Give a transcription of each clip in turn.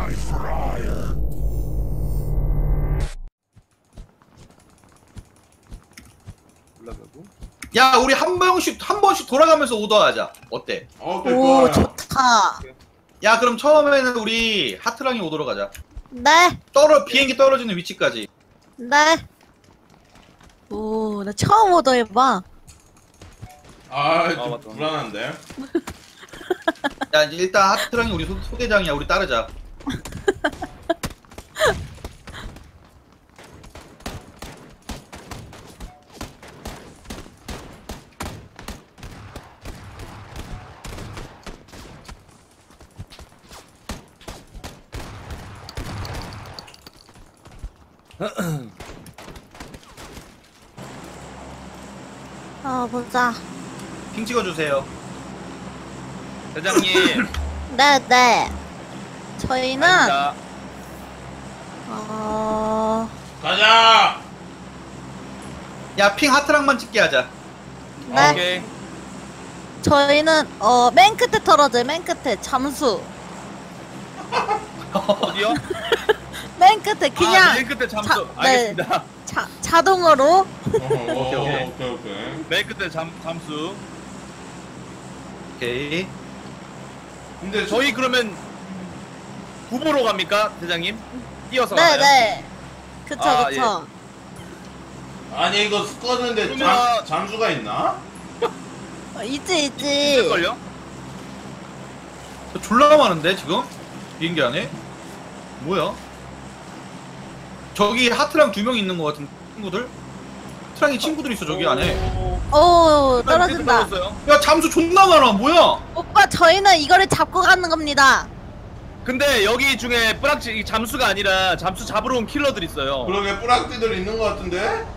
올라가고. 야, 우리 한 번씩 돌아가면서 오더하자. 어때? 오, 좋다. 야, 그럼 처음에는 우리 하트랑이 오더로 가자. 네. 비행기 떨어지는 위치까지. 네. 오, 나 처음 오더 해봐. 좀 불안한데. 야, 일단 하트랑이 우리 소대장이야. 우리 따르자. 보자. 핑 찍어주세요. 대장님. 네. 저희는 아닙니다. 가자. 야, 핑 하트랑만 찍게 하자. 네. 오케이. 저희는 맨 끝에 털어져요. 맨 끝에 잠수. 어디요? 맨 끝에 그냥 맨 끝에 잠수. 네. 알겠습니다. 자동으로. 오케이. 맨 끝에 잠수. 오케이. 근데 저희 그러면 구보로 갑니까, 대장님? 뛰어서 가나요? 네. 그쵸. 아니 이거 껐는데 그러면- 잠수가 있나? 있지. 있을걸요? 졸라 많은데 지금? 비행기 안에? 뭐야? 저기 하트랑 2명 있는 것 같은 친구들? 하트랑이 친구들 있어 저기 안에. 오, 떨어진다. 야, 잠수 존나 많아. 뭐야? 오빠, 저희는 이거를 잡고 가는 겁니다. 근데 여기 중에 뿌락지 잠수가 아니라 잠수 잡으러 온 킬러들 있어요. 그러게 뿌락띠들 있는 것 같은데?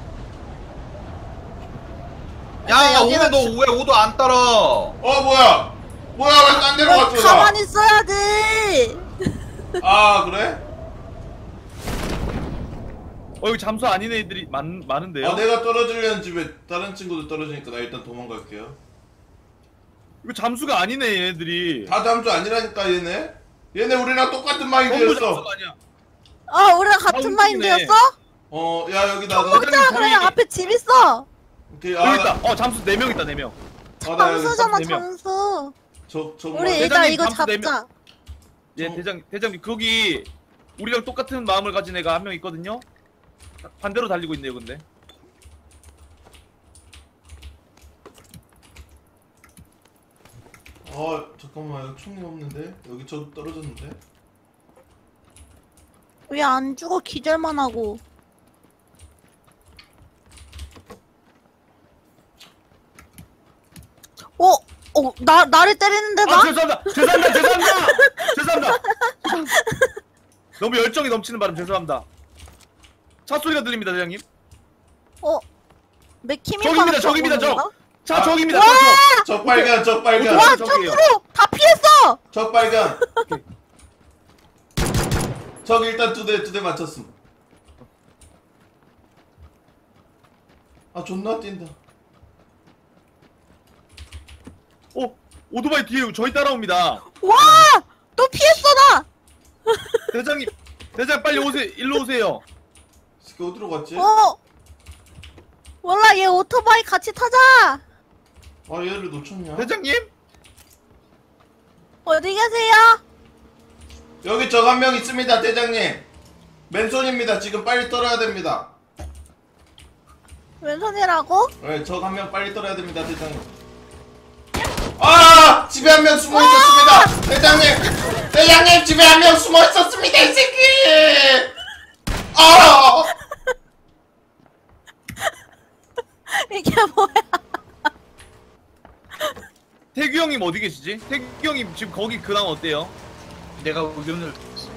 야, 여기는 오늘 너 왜 오도 안 따라? 뭐야 왜 딴 데로 갔어? 나? 가만히 있어야지. 그래? 여기 잠수 아닌 애들이 많은데요? 내가 떨어지려는 집에 다른 친구들 떨어지니까 나 일단 도망갈게요. 이거 잠수가 아니네 얘네들이. 다 잠수 아니라니까 얘네 우리랑 똑같은 전부 마인드였어. 잠수가 아니야. 우리랑 같은 움직이네. 마인드였어? 야 여기 나 보자, 그래. 앞에 집 있어. 오케이. 여기 있다. 잠수 4명 있다 4명. 잠수잖아, 네 명. 잠수. 저 우리 일단 대장님, 이거 잠수 네 잡자. 예, 대장님 거기 우리랑 똑같은 마음을 가진 애가 한 명 있거든요. 반대로 달리고 있네요, 근데. 잠깐만 여기 총이 없는데 여기 저 떨어졌는데. 왜 안 죽어? 기절만 하고. 나를 때리는데 나? 죄송합니다. 너무 열정이 넘치는 바람 죄송합니다. 차 소리가 들립니다, 대장님. 맥키미카가 저기입니다. 차 저기입니다. 적 발견. 와, 점프로 다 피했어. 적 발견. 적 일단 두 대 맞췄음. 존나 뛴다. 오토바이 뒤에 저희 따라옵니다. 와, 또 피했어 나. 대장 빨리 오세요. 일로 오세요. 새끼 어디로 갔지? 몰라, 얘 오토바이 같이 타자. 얘를 놓쳤냐? 대장님? 어디 계세요? 여기 적 한 명 있습니다, 대장님. 맨손입니다. 지금 빨리 떨어야 됩니다. 왼손이라고? 네, 적 한 명 빨리 떨어야 됩니다, 대장님. 집에 한 명 숨어 있었습니다, 대장님 집에 한 명 숨어 있었습니다, 이 새끼. 이게 뭐야? 태규 형님 어디 계시지? 태규 형님 지금 거기 근황 어때요? 내가 의견을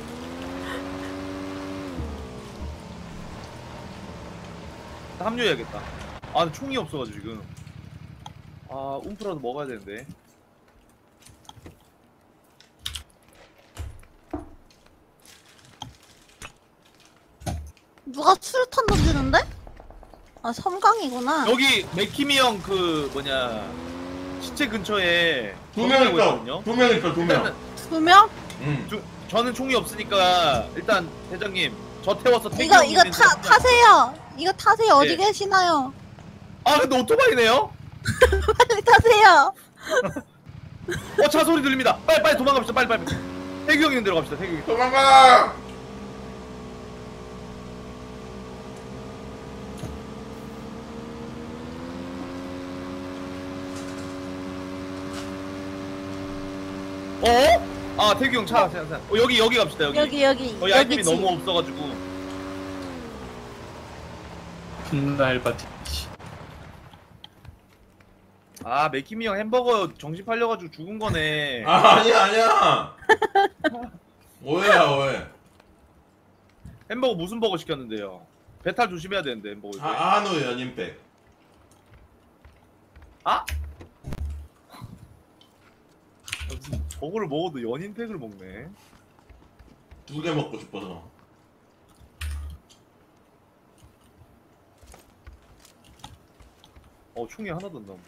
합류해야겠다. 근데 총이 없어가지고 지금. 움프라도 먹어야 되는데. 누가 수류탄 던지는데? 섬광이구나. 여기 맥키미 형 그 뭐냐 시체 근처에 두 명 있다. 있거든요. 두 명 있다, 두 명. 두 명? 저는 총이 없으니까 일단 대장님 저 태워서 태기 이거 형님 있는 데로 타세요. 이거 타세요. 어디 네. 계시나요? 아 근데 오토바이네요? 빨리 타세요. 차 소리 들립니다. 빨리 도망갑시다. 빨리. 태기 형 있는 데로 갑시다. 태기 형. 도망가. 어? 아 태기 형 차. 여기 갑시다. 여기. 여기 저희 아이템이 여기지. 너무 없어가지고. 분날 파티. 아 맥키미 형 햄버거 정신 팔려가지고 죽은 거네. 아니야. 오해야 오해. 햄버거 무슨 버거 시켰는데요? 배탈 조심해야 되는데 햄버거. 이거. 한우 연인팩. 아? 무슨 저거를 먹어도 연인팩을 먹네. 2개 먹고 싶어서. 총이 하나도 안 나온다.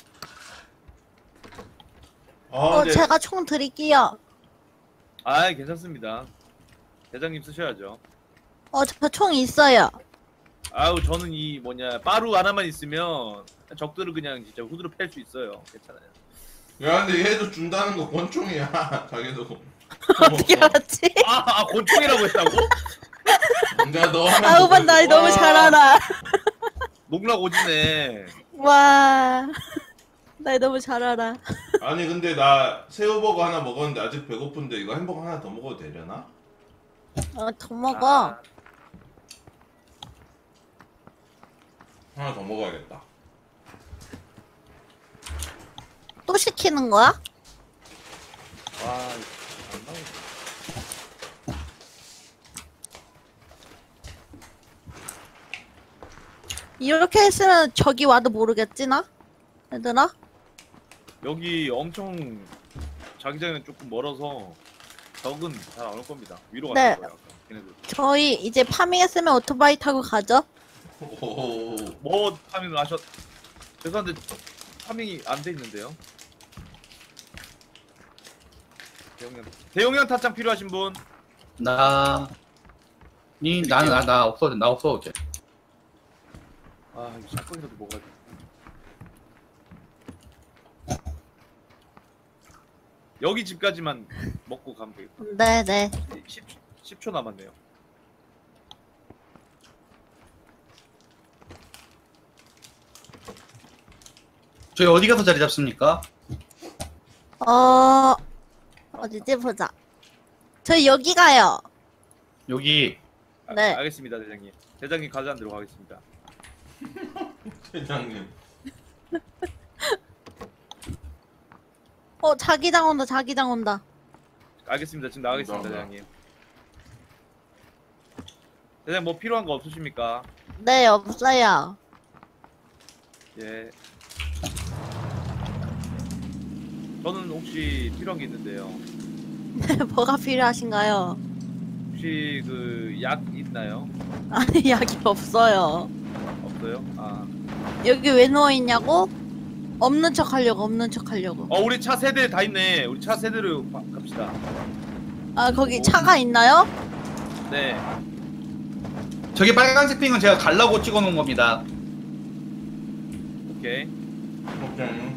근데 제가 총 드릴게요. 아 괜찮습니다. 대장님 쓰셔야죠. 저 총 있어요. 아우 저는 이 뭐냐 빠루 하나만 있으면 적들을 그냥 진짜 후드로 팰 수 있어요. 괜찮아요. 야 근데 얘도 준다는 거 권총이야. 자기도. 어떻게 알았지? 권총이라고 했다고? 내가 너 하면 아, 오빠 나 너무 잘 알아. 농락 오지네. 와, 나 너무 잘 알아. 아니 근데 나 새우버거 하나 먹었는데 아직 배고픈데 이거 햄버거 하나 더 먹어도 되려나? 더 먹어. 아, 하나 더 먹어야겠다. 또 시키는 거야? 안 나오네. 이렇게 했으면 저기 와도 모르겠지 나? 얘들아? 여기 엄청 자기장은 조금 멀어서 적은 잘 안 올 겁니다. 위로 네. 갔을 거예요. 아까. 걔네들. 저희 이제 파밍했으면 오토바이 타고 가죠? 오. 뭐 파밍을 하셨? 죄송한데 파밍이 안 돼 있는데요. 대용량 타창 필요하신 분? 나 없어 이제. 아 이거 샷건이라도 먹어야 돼. 여기 집까지만 먹고 가면 되겠다. 네네. 10초 남았네요. 저희 어디 가서 자리 잡습니까? 어디지 보자. 저희 여기 가요. 여기. 네. 알겠습니다 대장님. 대장님 가자는 대로 가겠습니다. 회장님. 자기장 온다. 자기장 온다. 알겠습니다. 지금 나가겠습니다 감사합니다. 대장님. 대장님 뭐 필요한 거 없으십니까? 네, 없어요. 예. 저는 혹시 필요한 게 있는데요. 뭐가 필요하신가요? 혹시 그 약 있나요? 아니, 약이 없어요. 없어요? 아. 여기 왜 누워있냐고? 없는 척 하려고. 우리 차 세대 다 있네. 우리 차 세대로 갑시다. 거기 차가 있나요? 네. 저기 빨간색 핑은 제가 갈라고 찍어놓은 겁니다. 오케이. 오케이.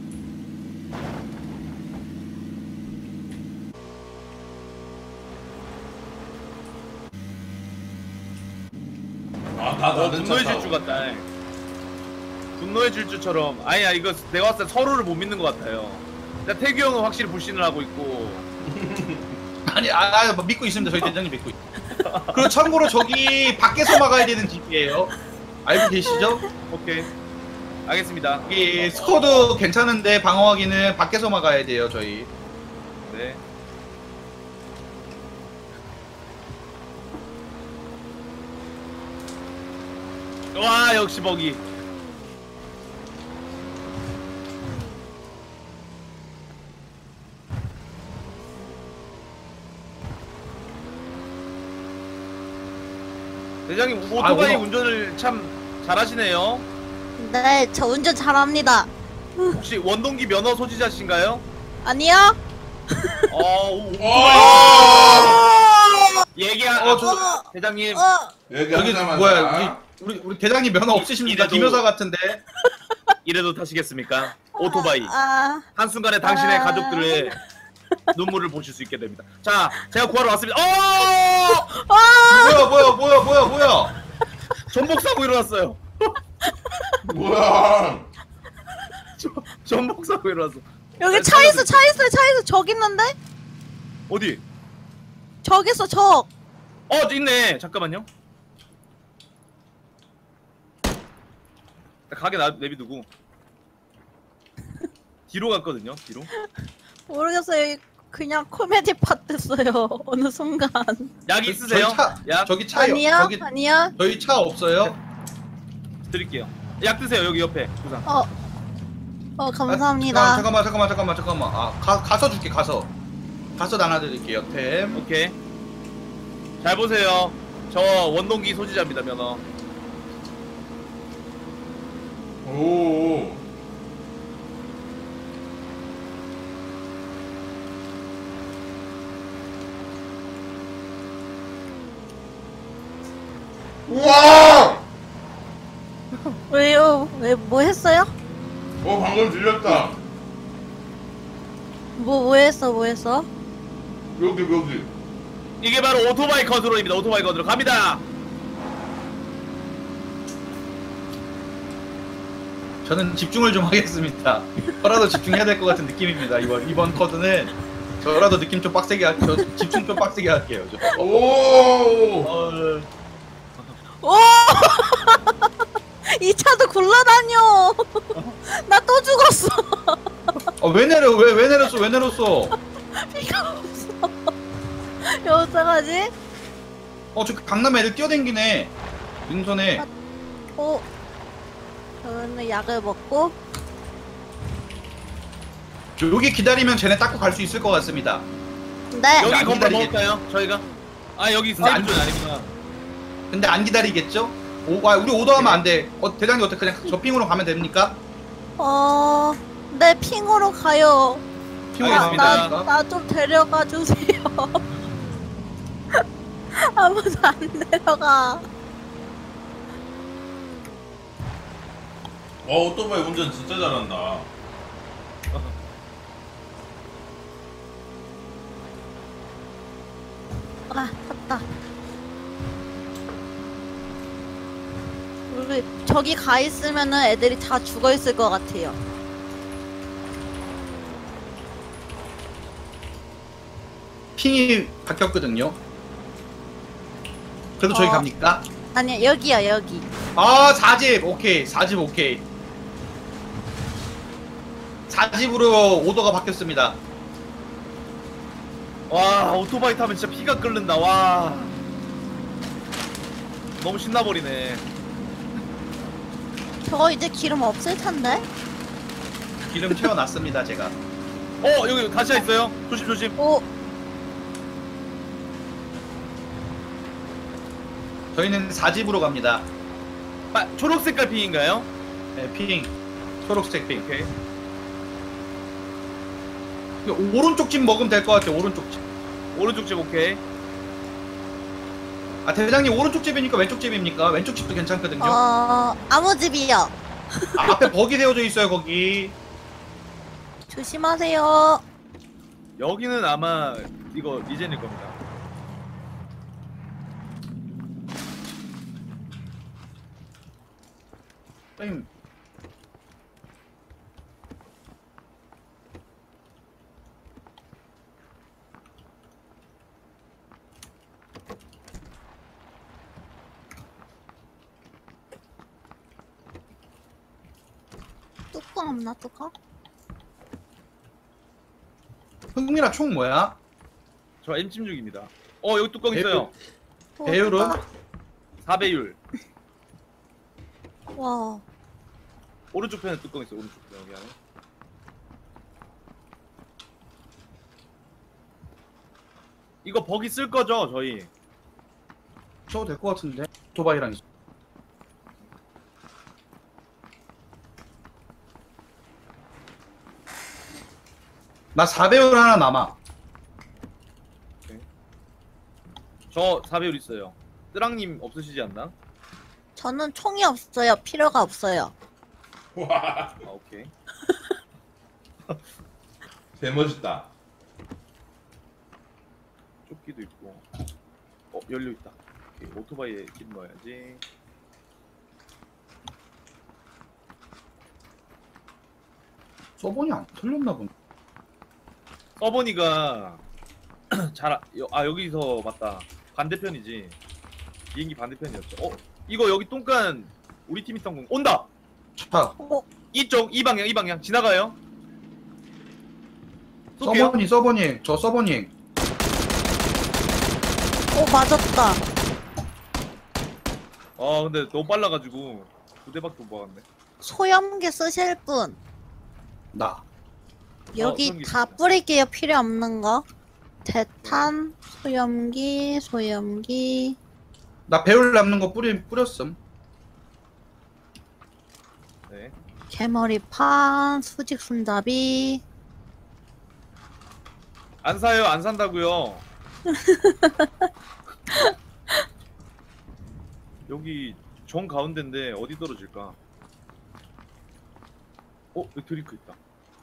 다 나는 분노의 질주 같다. 분노의 질주처럼. 아니야 이거 내가 봤을 때 서로를 못 믿는 것 같아요. 일단 태규 형은 확실히 불신을 하고 있고. 아니 뭐 믿고 있습니다. 저희 대장님 믿고 있습니다. 그리고 참고로 저기 밖에서 막아야 되는 집이에요. 알고 계시죠? 오케이. 알겠습니다. 여기 스쿼드 괜찮은데 방어하기는 밖에서 막아야 돼요. 저희. 네. 와 역시 버기. 대장님 오토바이 운전을 참 잘하시네요. 네, 저 운전 잘합니다. 혹시 원동기 면허 소지자신가요? 아니요? 저 대장님. 여기 여기 하나만 뭐야? 다. 우리 대장님 면허 없으십니까? 이래도- 김여사 같은데. 이래도 타시겠습니까? 오토바이. 아, 한순간에 당신의 아. 가족들의 눈물을 보실 수 있게 됩니다. 자, 제가 구하러 왔습니다. 뭐야? 전복 사고 일어났어요. 뭐야? 전복 사고 일어났어. 여기 차 있어, 차 있어, 차 있어. 적 있는데? 어디? 적 있어, 적. 저 있네. 잠깐만요. 가게 내비두고 뒤로 갔거든요. 뒤로. 모르겠어요. 여기 그냥 코미디 파트였어요. 어느 순간. 약 있으세요? 약 저기 차요. 아니야? 저기 아니야? 저희 차 없어요. 드릴게요. 약 드세요. 여기 옆에 부상. 감사합니다. 잠깐만. 가서 줄게. 가서 나눠드릴게요. 템. 오케이. 잘 보세요. 저 원동기 소지자입니다. 면허. 오. 우와! 왜요? 왜 뭐 했어요? 방금 들렸다. 뭐 했어? 여기. 이게 바로 오토바이 컨트롤입니다. 오토바이 컨트롤 갑니다. 저는 집중을 좀 하겠습니다. 저라도 집중해야 될 것 같은 느낌입니다. 이번 코드는 저라도 느낌 좀 빡세게 저 집중 좀 빡세게 할게요. 오. 오! 이 차도 굴러다녀. 나 또 죽었어. 왜 내렸어? 피가 없어. 이거 어떡하지? 저 강남 애들 뛰어댕기네. 능선에. 저는 약을 먹고. 여기 기다리면 쟤네 닦고 갈 수 있을 것 같습니다. 네. 여기 안 건물 기다리겠지. 먹을까요? 저희가? 여기 안 세이브존 아니구나. 근데 안 기다리겠죠? 우리 오더하면 안 돼. 대장님 어떻게 그냥 저 핑으로 가면 됩니까? 네, 핑으로 가요. 핑으로 가면 알겠습니다. 됩니까? 나 좀 데려가 주세요. 아무도 안 데려가. 오토바이 운전 진짜 잘한다. 탔다. 우리 저기 가 있으면은 애들이 다 죽어 있을 것 같아요. 핑이 바뀌었거든요. 그래도 저희 갑니까? 아니야, 여기야, 여기. 4집 오케이. 4집 오케이. 4집으로 오더가 바뀌었습니다. 와, 오토바이 타면 진짜 피가 끓는다. 와. 너무 신나버리네. 저거 이제 기름 없을 텐데? 기름 채워놨습니다 제가. 여기 다시야 있어요. 조심. 저희는 4집으로 갑니다. 초록 색깔 핑인가요? 네, 핑. 초록색 핑. 오케이. 오른쪽 집 먹으면 될 것 같아요. 오른쪽 집. 오른쪽 집 오케이. 대장님 오른쪽 집이니까 왼쪽 집입니까? 왼쪽 집도 괜찮거든요. 아무 집이요. 앞에 버기 세워져 있어요 거기. 조심하세요. 여기는 아마 이거 리젠일 겁니다. 선생님. 뚜껑 없나, 뚜껑? 흥민아 총 뭐야? 저 M16입니다. 여기 뚜껑 있어요. 배율은? 4배율. 와. 오른쪽 편에 뚜껑 있어요. 오른쪽 편 여기 안에. 이거 버기 쓸 거죠, 저희? 써도 될 것 같은데. 오토바이랑 있어. 나 4배율 하나 남아. 저 4배율 있어요. 뜨랑님 없으시지 않나? 저는 총이 없어요. 필요가 없어요. 와, 아 오케이. 개 멋있다. 조끼도 있고. 연료 있다. 오케이. 오토바이에 길 넣어야지. 서버니 안 털렸나 보네. 서버니가 여기서 맞다. 반대편이지. 비행기 반대편이었죠. 이거 여기 똥간 우리 팀이 턴 공. 온다. 차. 이쪽 이 방향 지나가요. 쏠게요. 서버니 저 서버니. 맞았다. 근데 너무 빨라가지고 2대밖에 못 박았네. 소염기 쓰실 분. 나. 여기 소염기 다 있습니다. 뿌릴게요. 필요 없는 거. 대탄, 소염기. 나 배율 남는 거 뿌렸음. 네. 개머리판, 수직 손잡이. 안 사요, 안 산다고요. 여기 정 가운데인데 어디 떨어질까? 여기 드링크 있다.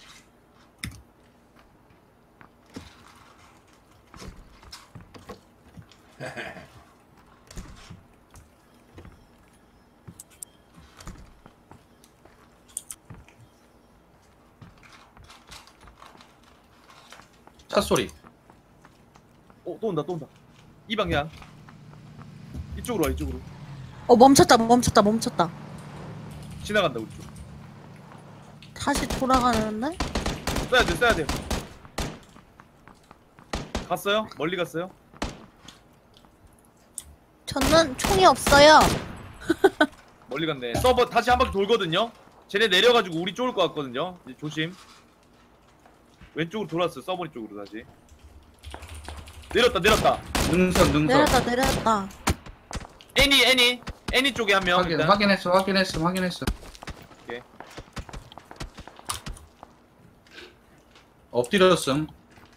차 소리. 또 온다. 이 방향. 이쪽으로 와, 이쪽으로. 멈췄다. 지나간다, 우리 쪽. 다시 돌아가는데? 써야 돼. 갔어요? 멀리 갔어요? 저는 총이 없어요. 멀리 갔네. 서버 다시 한 바퀴 돌거든요? 쟤네 내려가지고 우리 쪽을 것 같거든요? 이제 조심. 왼쪽으로 돌았어요, 서버리 쪽으로 다시. 내렸다. 능선. 내렸다. 애니 쪽에 한 명. 일단. 확인했어. 오케이. 엎드렸음.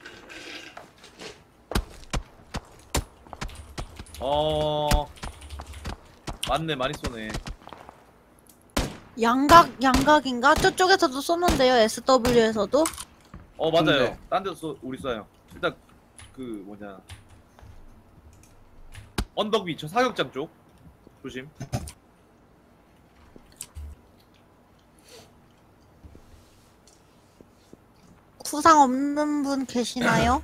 맞네, 많이 쏘네. 양각인가? 저쪽에서도 쏘는데요. SW에서도. 맞아요. 근데. 딴 데서 우리 쏴요. 일단 언덕 위 저 사격장 쪽 조심. 구상 없는 분 계시나요?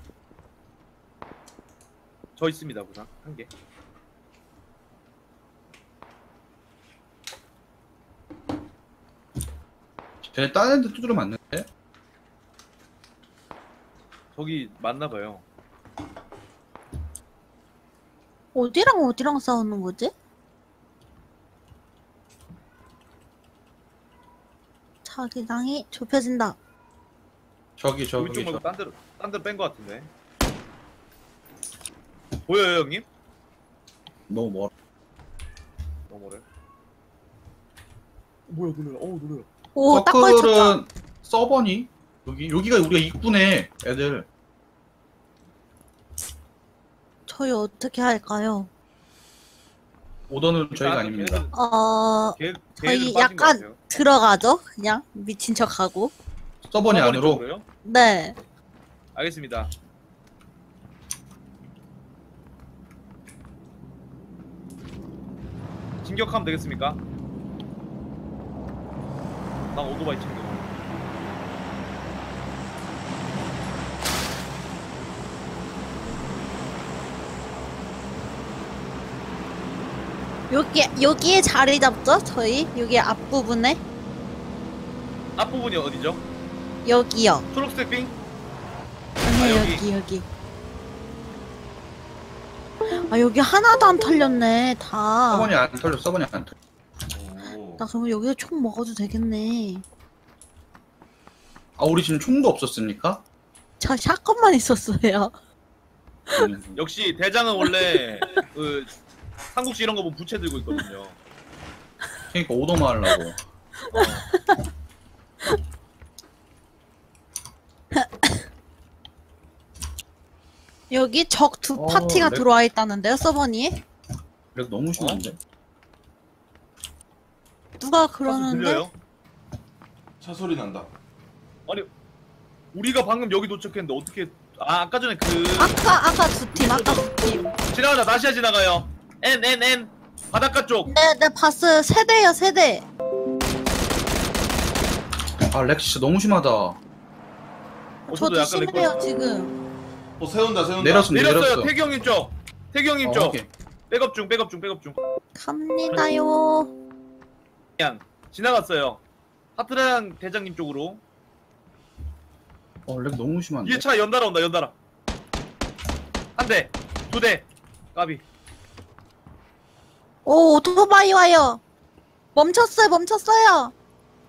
저 있습니다, 구상 한 개. 쟤 다른 데 두드려 맞는데? 저기 맞나봐요. 어디랑 싸우는 거지? 자기장이 좁혀진다. 저기 우리 쪽 말고 딴 데로 뺀 거 같은데. 보여요, 형님? 너무 멀어. 뭐래? 뭐야, 놀래라. 놀래라. 오, 딱 걸쳤다. 서클은 서버니? 여기가 우리가 입구네, 애들. 저희 어떻게 할까요? 오더는 저희가 일단 아닙니다. 걔네들은 저희 빠진 것 약간 같아요. 들어가죠? 그냥 미친 척하고. 서버니 안으로. 쪽으로요? 네. 알겠습니다. 진격하면 되겠습니까? 난 오토바이 챙겨. 여기에 자리 잡죠? 저희 여기 앞부분에 앞부분이 어디죠? 여기요. 초록색 빙? 아니 여기. 여기. 여기 하나도 안 털렸네 다. 서버니 안 털려, 서버니 안 털려. 오. 나 그러면 여기서 총 먹어도 되겠네. 우리 지금 총도 없었습니까? 저 샷건만 있었어요. 역시 대장은 원래 그 삼국지 이런 거 보면 부채 들고 있거든요. 그러니까 오더만 하려고. 여기 적 두 파티가 네. 들어와 있다는데요, 서버니? 렉 너무 심한데? 누가 사수 그러는데? 들려요? 차 소리 난다. 아니 우리가 방금 여기 도착했는데 어떻게 아까 전에 그 아까 두 팀, 아까 두 팀. 지나가다 다시야 지나가요. N 바닷가 쪽. 네, 봤어요. 세대요, 세대. 아, 렉 진짜 너무 심하다. 저도 심해요, 지금. 세운다. 내렸습니다. 내렸어요. 내렸어. 태기 형님 쪽. 태기 형님 쪽. 오케이. 백업 중. 갑니다요. 그냥 지나갔어요. 하트랑 대장님 쪽으로. 렉 너무 심한데? 뒤에 차 연달아 온다. 한 대, 두 대. 까비. 오, 오토바이 와요. 멈췄어요.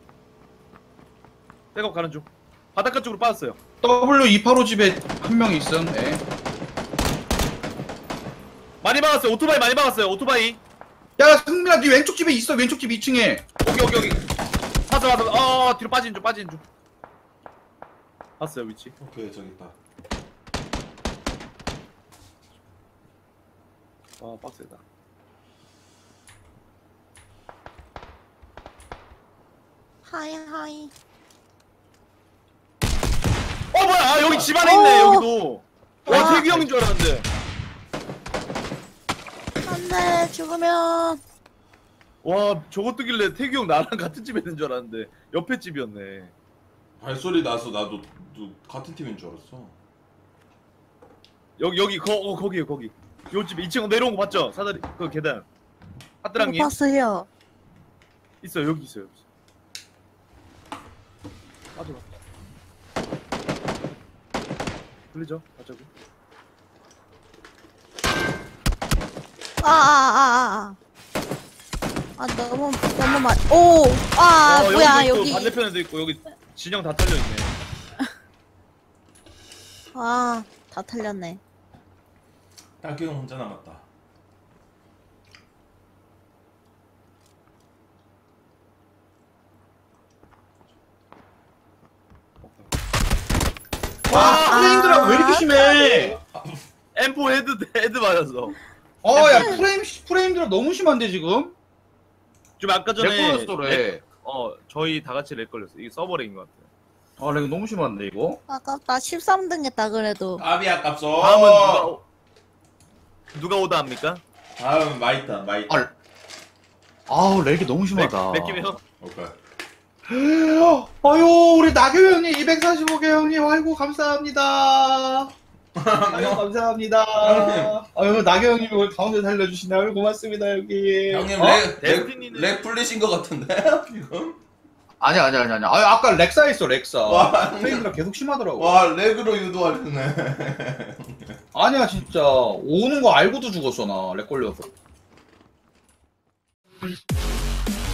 백업 가는 중. 바닷가 쪽으로 빠졌어요. W285 집에 한 명 있음. 네. 많이 박았어요. 오토바이 많이 박았어요. 오토바이. 야, 승민아, 네 왼쪽 집에 있어. 왼쪽 집 2층에. 여기. 와서. 뒤로 빠진 중. 봤어요 위치. 오케이 저기 있다. 빡세다. 하이. 뭐야? 여기 집 안에 있네. 어. 여기도. 와 와. 태기 형인 줄 알았는데. 안돼, 죽으면. 와 저거 뜨길래 태기 형 나랑 같은 집에 있는 줄 알았는데 옆에 집이었네. 발소리 나서 나도 같은 팀인 줄 알았어. 여기 거기에요 거기. 요 집 2층 내려온 거 봤죠? 사다리 그 계단. 못 하트랑님 봤어요. 있어요. 여기 있어요. 빠져. 들리죠? 갑자기. 너무 많. 오, 뭐야, 여기도 여기. 있고, 반대편에도 있고 여기 진영 다 털려 있네. 다 틀렸네. 딸기 형 혼자 남았다. 와, 프레임드라 왜 이렇게 심해? M4 헤드 맞았어. 야, 프레임드라 너무 심한데, 지금? 좀 아까 전에 렉 걸렸어, 렉. 저희 다 같이 렉 걸렸어. 이게 서버 렉인 것 같아요. 렉 너무 심한데, 이거? 아깝다. 13등 했다, 그래도. 까비 아깝소. 다음은 누가 오다 합니까? 다음 마이타. 렉이 너무 심하다. 몇 김이요? 오케이. 아유, 우리 나교 형님 245개 형님, 아이고 감사합니다. 아유 감사합니다. 아유 나교 형님이 오늘 가운데 살려주시네. 아유 고맙습니다 여기. 형님 데스티니는- 렉 풀리신 것 같은데 지금? 아니야. 아까 렉사 있어 렉사. 와, 프레임드라 계속 심하더라고. 와 렉으로 유도하려네. 아니야 진짜 오는 거 알고도 죽었어 나 렉 걸려서.